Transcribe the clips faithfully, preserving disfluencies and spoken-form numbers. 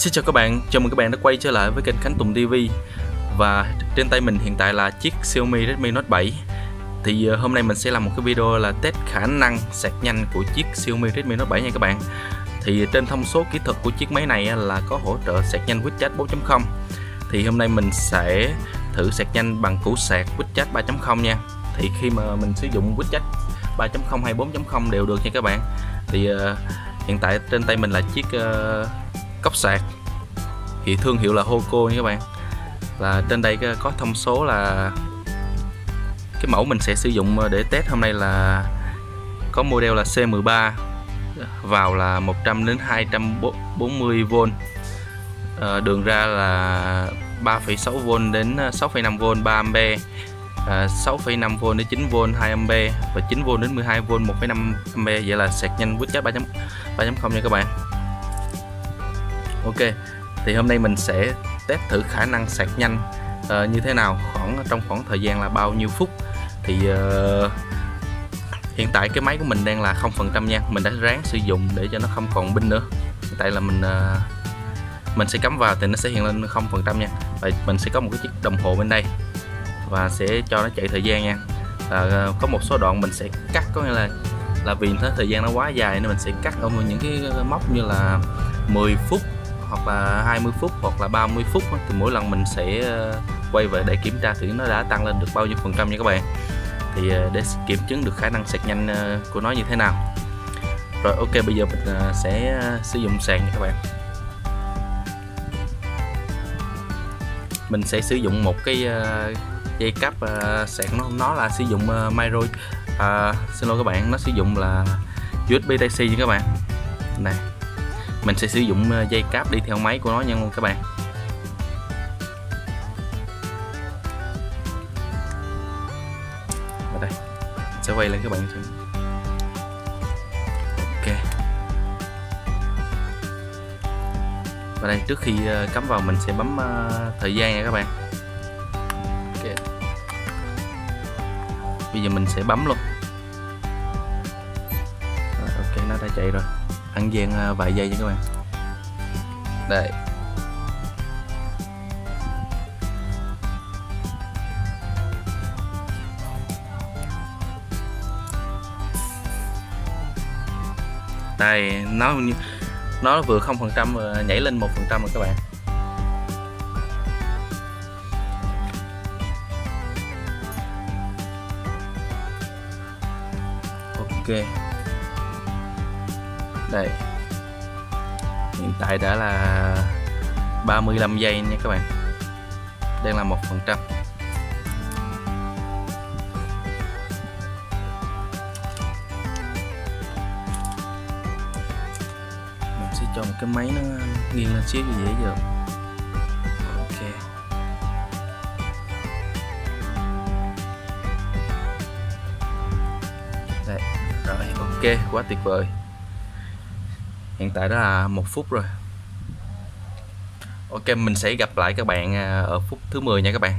Xin chào các bạn, chào mừng các bạn đã quay trở lại với kênh Khánh Tùng ti vi. Và trên tay mình hiện tại là chiếc Xiaomi Redmi Note bảy. Thì uh, hôm nay mình sẽ làm một cái video là test khả năng sạc nhanh của chiếc Xiaomi Redmi Note bảy nha các bạn. Thì trên thông số kỹ thuật của chiếc máy này là có hỗ trợ sạc nhanh QuickCharge bốn chấm không. Thì hôm nay mình sẽ thử sạc nhanh bằng củ sạc QuickCharge ba chấm không nha. Thì khi mà mình sử dụng QuickCharge ba chấm không hay bốn chấm không đều được nha các bạn. Thì uh, hiện tại trên tay mình là chiếc uh, cốc sạc thì thương hiệu là Hoco nha các bạn. Là trên đây có thông số là cái mẫu mình sẽ sử dụng để test hôm nay là có model là C mười ba, vào là một trăm đến hai trăm bốn mươi vôn, à, đường ra là ba phẩy sáu vôn đến sáu phẩy năm vôn ba ampe, à, sáu phẩy năm vôn đến chín vôn hai ampe và chín vôn đến mười hai vôn một phẩy năm ampe. Vậy là sạc nhanh QuickCharge ba chấm không nha các bạn. Ok, thì hôm nay mình sẽ test thử khả năng sạc nhanh uh, như thế nào, khoảng trong khoảng thời gian là bao nhiêu phút. Thì uh, hiện tại cái máy của mình đang là không phần trăm nha, mình đã ráng sử dụng để cho nó không còn pin nữa. Hiện tại là mình uh, mình sẽ cắm vào thì nó sẽ hiện lên không phần trăm nha. Và mình sẽ có một cái chiếc đồng hồ bên đây và sẽ cho nó chạy thời gian nha. Uh, có một số đoạn mình sẽ cắt, có nghĩa là là vì thế thời gian nó quá dài nên mình sẽ cắt ở những cái mốc như là mười phút hoặc là hai mươi phút hoặc là ba mươi phút. Thì mỗi lần mình sẽ quay về để kiểm tra thử nó đã tăng lên được bao nhiêu phần trăm nha các bạn. Thì để kiểm chứng được khả năng sạc nhanh của nó như thế nào. Rồi ok, bây giờ mình sẽ sử dụng sạc nha các bạn. Mình sẽ sử dụng một cái dây cáp sạc, nó nó là sử dụng micro à, xin lỗi các bạn, nó sử dụng là u ét bê Type-C nha các bạn. Này, mình sẽ sử dụng dây cáp đi theo máy của nó nha các bạn. Và đây, mình sẽ quay lên các bạn xem. Ok. Và đây, trước khi cắm vào mình sẽ bấm thời gian nha các bạn. Ok. Bây giờ mình sẽ bấm luôn. Rồi, ok, nó đã chạy rồi. Ăn gian vài giây nha các bạn. Đây. Đây, nó nó vừa không phần trăm nhảy lên một phần trăm rồi các bạn. Ok. Đây, hiện tại đã là ba mươi lăm giây nha các bạn, đang là một phần trăm. Mình sẽ cho một cái máy nó nghiêng lên xíu cho dễ dàng. Ok. Đây, rồi ok, quá tuyệt vời. Hiện tại đó là một phút rồi. Ok, mình sẽ gặp lại các bạn ở phút thứ mười nha các bạn.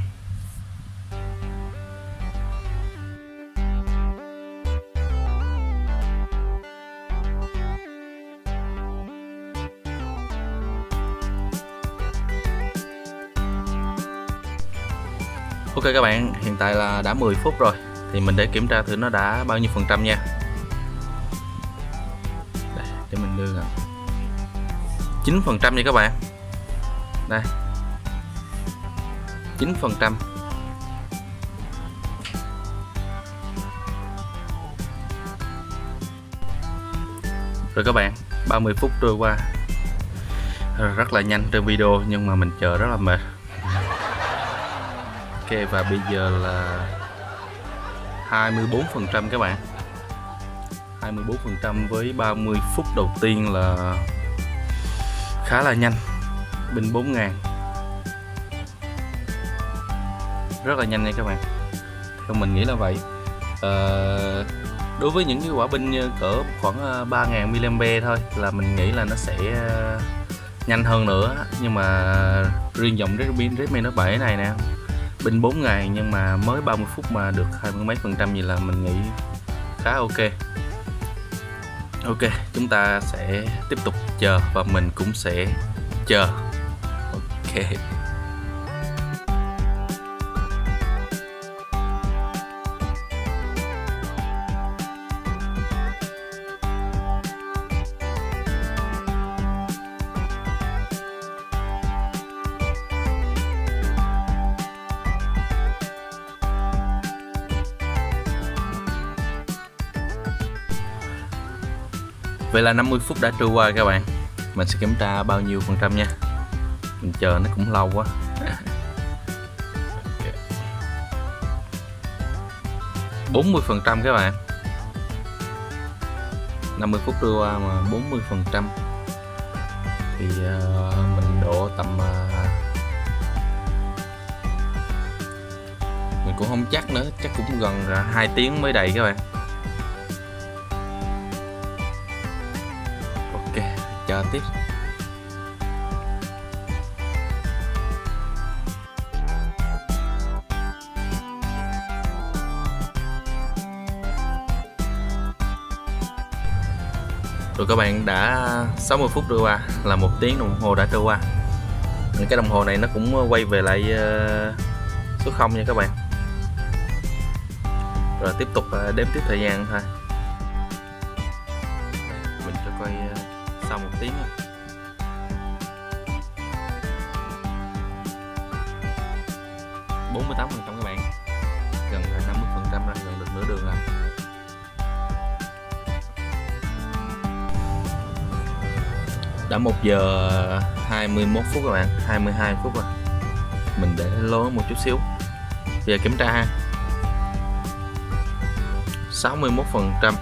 Ok các bạn, hiện tại là đã mười phút rồi. Thì mình để kiểm tra thử nó đã bao nhiêu phần trăm nha. Đây, để mình đưa ra chín phần trăm nha các bạn. Đây, chín phần trăm. Rồi các bạn, ba mươi phút trôi qua rất là nhanh trên video, nhưng mà mình chờ rất là mệt. Ok, và bây giờ là hai mươi bốn phần trăm các bạn. hai mươi bốn phần trăm với ba mươi phút đầu tiên là khá là nhanh. Pin bốn ngàn, rất là nhanh nha các bạn. Theo mình nghĩ là vậy. à, Đối với những cái quả pin cỡ khoảng ba ngàn mi li am pe thôi là mình nghĩ là nó sẽ nhanh hơn nữa. Nhưng mà riêng dòng Redmi Redmi Note bảy này nè, pin bốn ngàn nhưng mà mới ba mươi phút mà được hai mươi mấy phần trăm, gì là mình nghĩ khá ok. Ok, chúng ta sẽ tiếp tục chờ và mình cũng sẽ chờ. Ok. Vậy là năm mươi phút đã trôi qua các bạn. Mình sẽ kiểm tra bao nhiêu phần trăm nha. Mình chờ nó cũng lâu quá. bốn mươi phần trăm các bạn. năm mươi phút trôi qua mà bốn mươi phần trăm thì uh, mình độ tầm uh, mình cũng không chắc nữa, chắc cũng gần uh, hai tiếng mới đầy các bạn. Ok, chờ tiếp. Rồi các bạn, đã sáu mươi phút trôi qua, là một tiếng đồng hồ đã trôi qua. Những cái đồng hồ này nó cũng quay về lại số không nha các bạn. Rồi tiếp tục đếm tiếp thời gian thôi. Mình cho coi sau một tiếng nha. bốn mươi tám phần trăm các bạn. Gần năm mươi phần trăm rồi, gần được nửa đường rồi. Đã một giờ hai mươi mốt phút các bạn, hai mươi hai phút rồi. Mình để lố một chút xíu. Bây giờ kiểm tra ha. sáu mươi mốt phần trăm.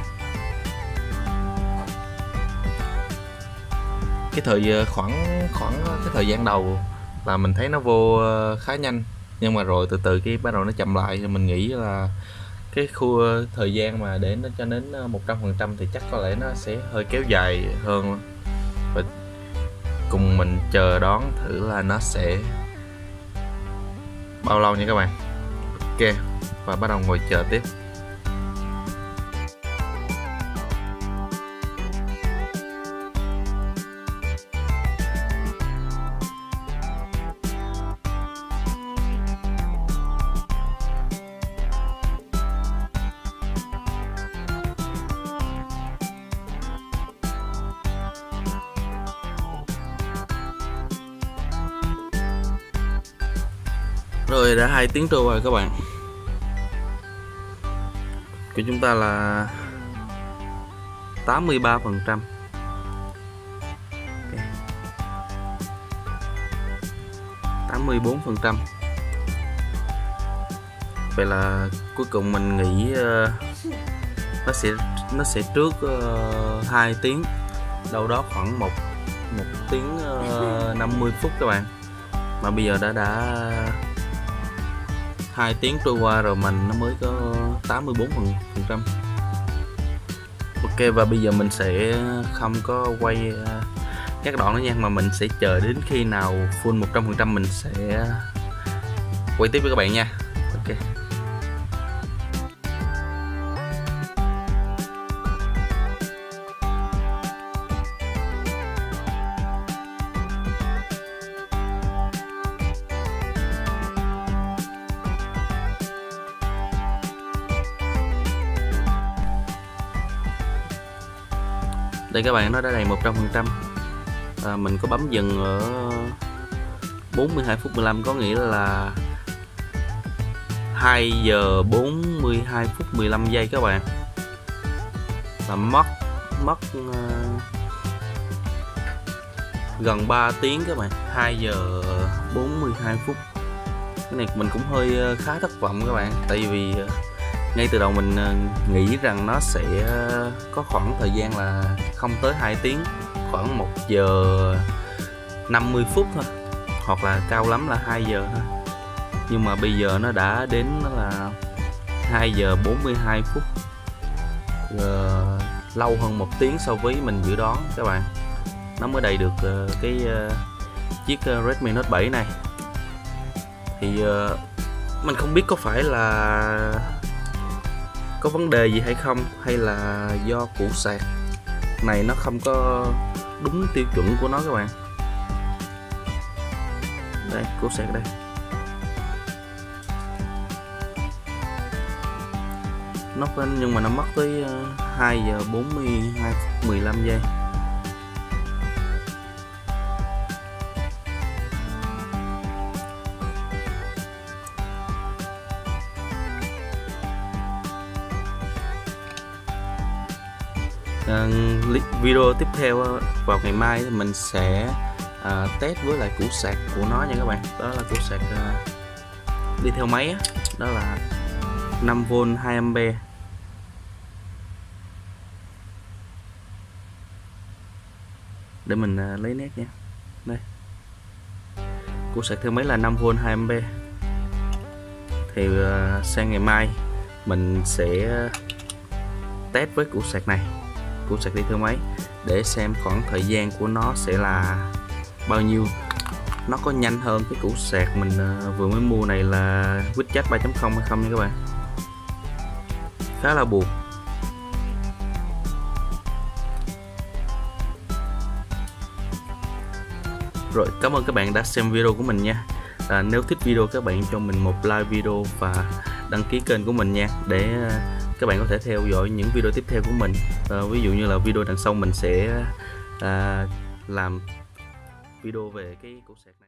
Cái thời khoảng khoảng cái thời gian đầu là mình thấy nó vô khá nhanh, nhưng mà rồi từ từ cái bắt đầu nó chậm lại, thì mình nghĩ là cái khu thời gian mà để nó cho đến một trăm phần trăm thì chắc có lẽ nó sẽ hơi kéo dài hơn. Và cùng mình chờ đón thử là nó sẽ bao lâu nha các bạn. Ok, và bắt đầu ngồi chờ tiếp. Rồi đã hai tiếng trôi rồi các bạn. Của chúng ta là tám mươi ba phần trăm. tám mươi bốn phần trăm. Vậy là cuối cùng mình nghĩ uh, nó sẽ nó sẽ trước uh, hai tiếng, đâu đó khoảng một một tiếng uh, năm mươi phút các bạn. Mà bây giờ đã đã hai tiếng trôi qua rồi mình nó mới có tám mươi bốn phần trăm. Ok, và bây giờ mình sẽ không có quay các đoạn nữa nha, mà mình sẽ chờ đến khi nào full một trăm phần trăm mình sẽ quay tiếp với các bạn nha. Ok. Đây các bạn, nó đã đầy một trăm phần trăm. À, mình có bấm dừng ở bốn mươi hai phút mười lăm, có nghĩa là hai giờ bốn mươi hai phút mười lăm giây các bạn. Là mất mất uh, gần ba tiếng các bạn, hai giờ bốn mươi hai phút. Cái này mình cũng hơi khá thất vọng các bạn, tại vì uh, ngay từ đầu mình nghĩ rằng nó sẽ có khoảng thời gian là không tới hai tiếng, khoảng một giờ năm mươi phút thôi, hoặc là cao lắm là hai giờ thôi. Nhưng mà bây giờ nó đã đến là hai giờ bốn mươi hai phút, uh, lâu hơn một tiếng so với mình dự đoán các bạn. Nó mới đầy được uh, cái uh, chiếc uh, Redmi Note bảy này. Thì uh, mình không biết có phải là có vấn đề gì hay không, hay là do củ sạc này nó không có đúng tiêu chuẩn của nó các bạn. Đây, củ sạc đây. Nó có, nhưng mà nó mất tới hai giờ bốn mươi hai phút mười lăm giây. À, video tiếp theo vào ngày mai thì mình sẽ à, test với lại củ sạc của nó nha các bạn. Đó là củ sạc à, đi theo máy á. Đó là năm vôn hai ampe. Để mình à, lấy nét nha. Đây, củ sạc theo máy là năm vôn hai ampe. Thì à, sang ngày mai mình sẽ test với củ sạc này, củ sạc đi theo máy, để xem khoảng thời gian của nó sẽ là bao nhiêu. Nó có nhanh hơn cái củ sạc mình vừa mới mua này là Witchat ba chấm không hay không nha các bạn. Khá là buồn. Rồi, cảm ơn các bạn đã xem video của mình nha. À, nếu thích video các bạn cho mình một like video và đăng ký kênh của mình nha, để các bạn có thể theo dõi những video tiếp theo của mình. À, ví dụ như là video đằng sau mình sẽ à, làm video về cái củ sạc này.